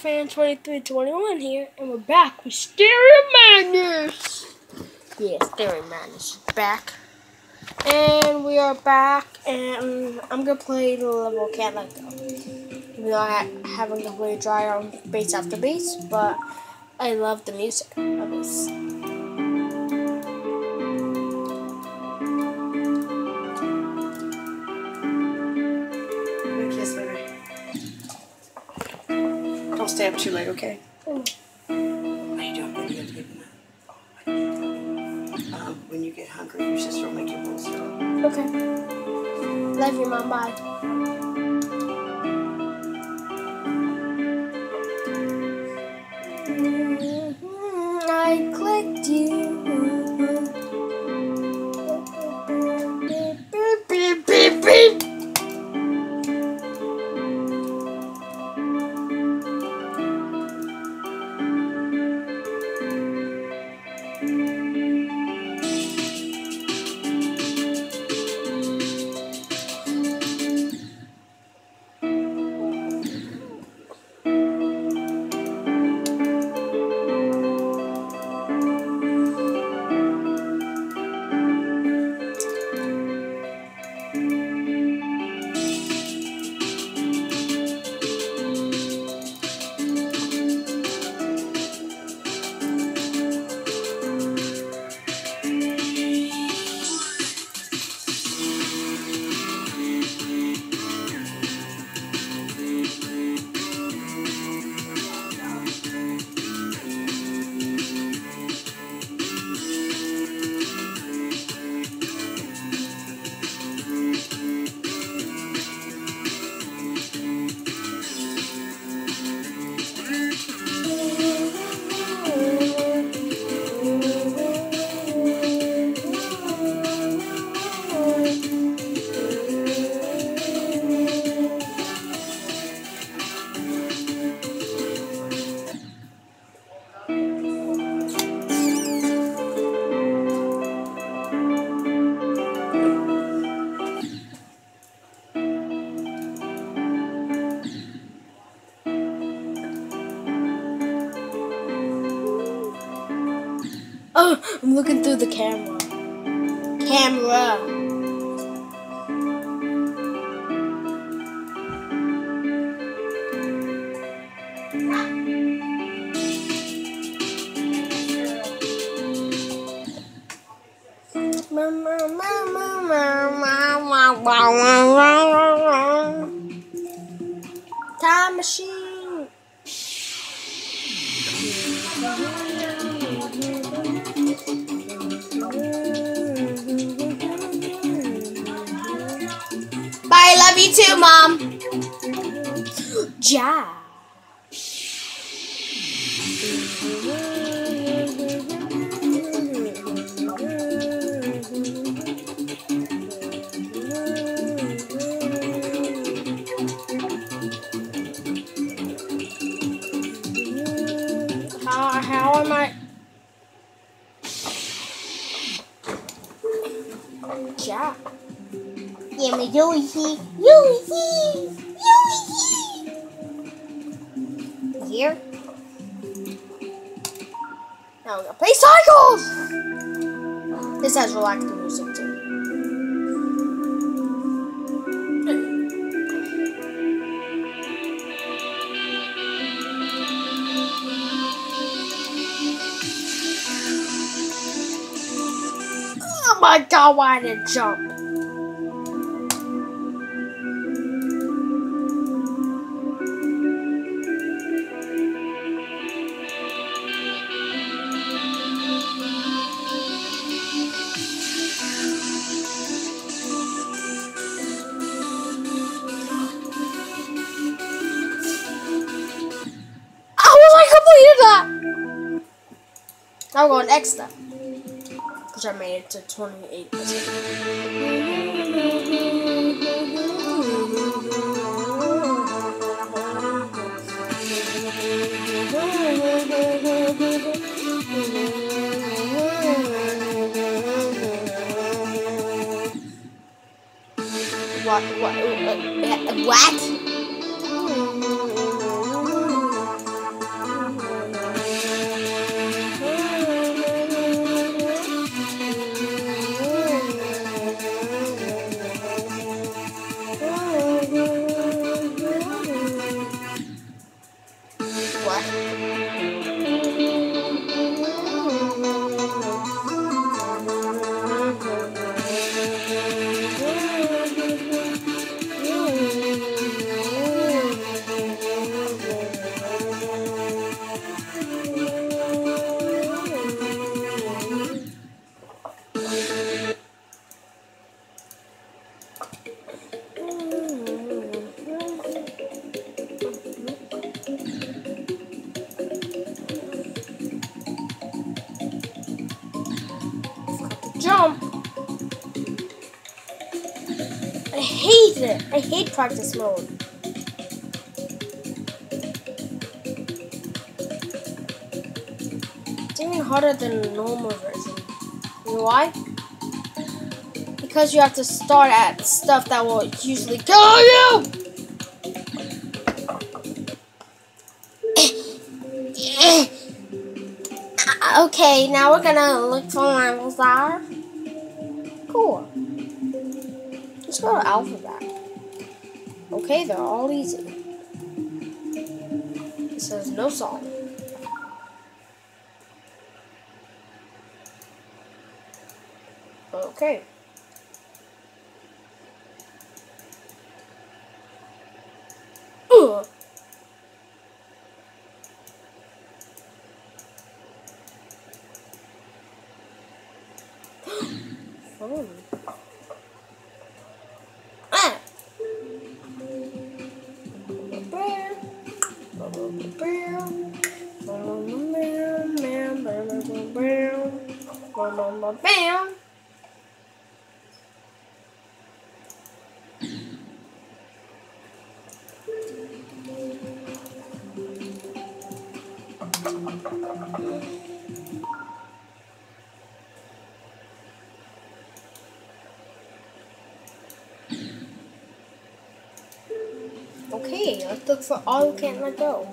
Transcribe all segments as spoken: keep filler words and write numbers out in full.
Fan twenty-three twenty-one here, and we're back with Stereo Madness. Yeah, Stereo Madness is back. And we are back, and I'm gonna play the level Can't Let Go. Even though I haven't completely tried on bass after bass, but I love the music of this. Kiss me. Don't stay up too late, okay? Mm. How you doing, baby? You have to get enough. Um, when you get hungry, your sister will make you bowl syrup. Okay. Love you, Mom. Bye. Mm-hmm. I clicked you. Beep, beep, beep, beep. Oh, I'm looking through the camera. Camera. Time machine. Bye, love you too, Mom. Ja. How, how am I? Ja. Yeah, me Yoshi, Yoshi, Yoshi. Here. Now we're gonna play Cycles. This has relaxing music too. Oh my God! Why did it jump? Now we're going extra, because I made it to twenty-eight percent. What? What? Uh, what? Jump. I hate it. I hate practice mode. It's even harder than the normal version. You know why? Because you have to start at stuff that will usually kill you. Okay, now we're gonna look for levels are. Cool. Let's go to alphabet. Okay, they're all easy. It says no song. Okay. Ugh. Oh. Ah. Bam. Okay, let's look for all who can't let go.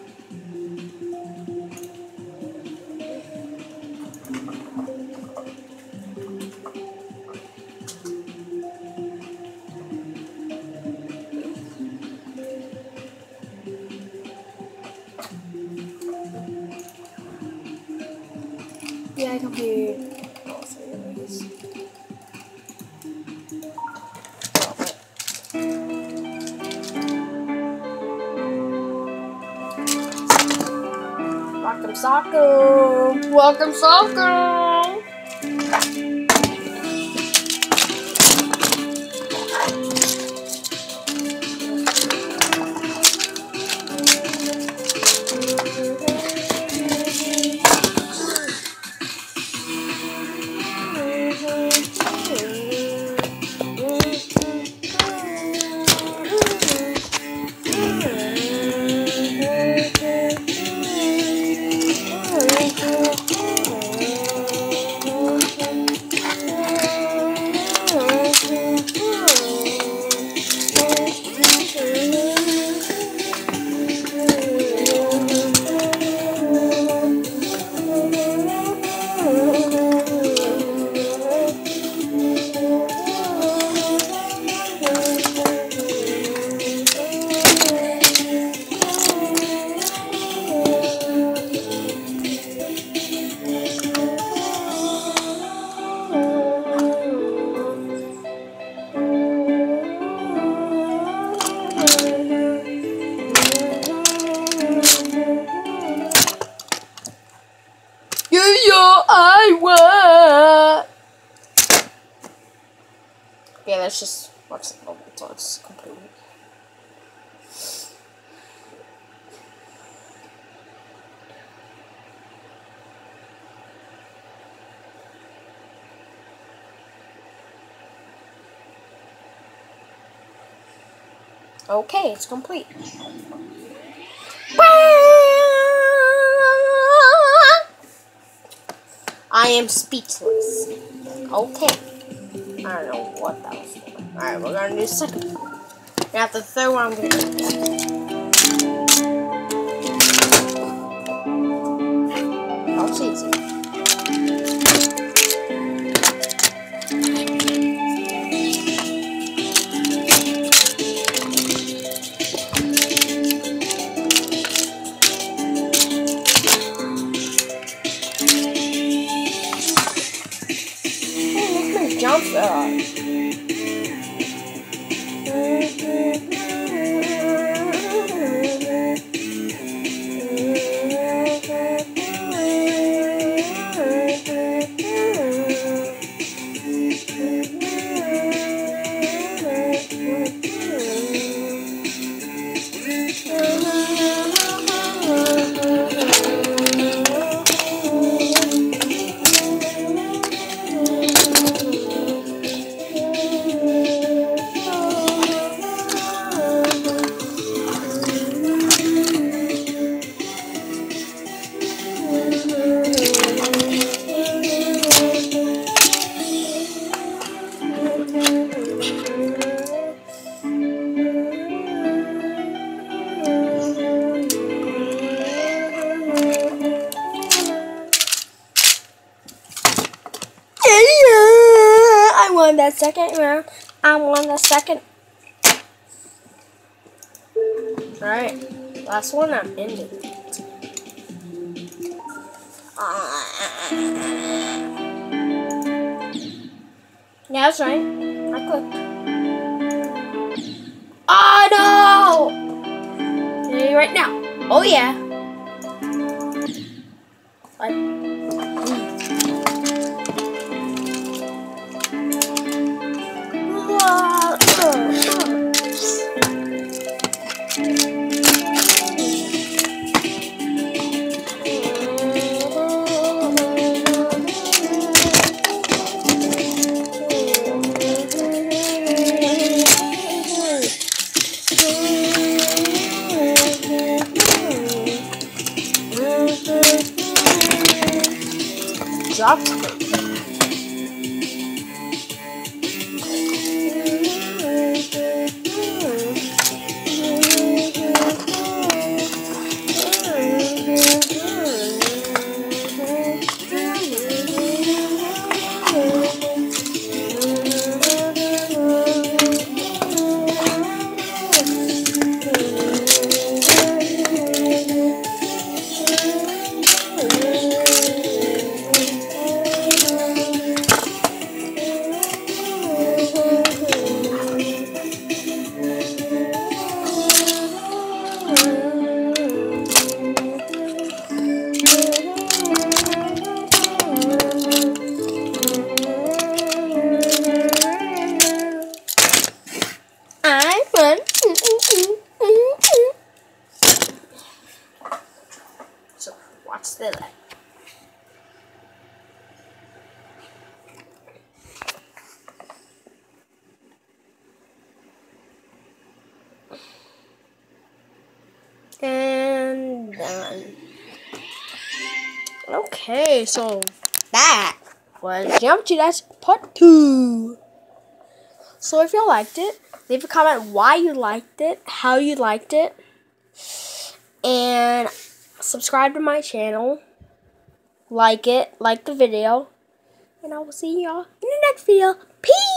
Yeah, I can be all three of these. Welcome, soccer. Welcome, soccer. Yeah, let's just watch the moment until it's complete. Okay, it's complete. I am speechless. Okay. I don't know what that was for. Alright, we're gonna do the second one. And after the third one, I'm gonna do it. That was easy. Alright, second round. I'm on the second. Alright, last one I'm ending. Yeah, that's right. I clicked. Oh no! Hey, right now. Oh yeah. I dropped it. I won. So watch the light. And done. Okay, so that was Geometry Dash Part two. So if you liked it, leave a comment why you liked it, how you liked it, and subscribe to my channel. Like it, like the video, and I will see y'all in the next video. Peace!